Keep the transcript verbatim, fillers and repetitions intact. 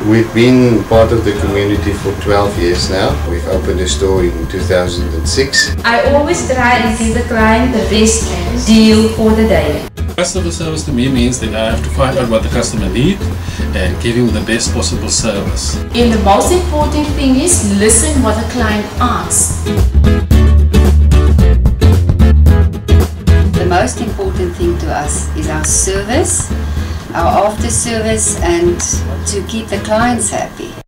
We've been part of the community for twelve years now. We've opened a store in two thousand six. I always try and give the client the best deal for the day. Customer service to me means that I have to find out what the customer needs and give him the best possible service. And the most important thing is listen what the client asks. The most important thing to us is our service, our after service, and to keep the clients happy.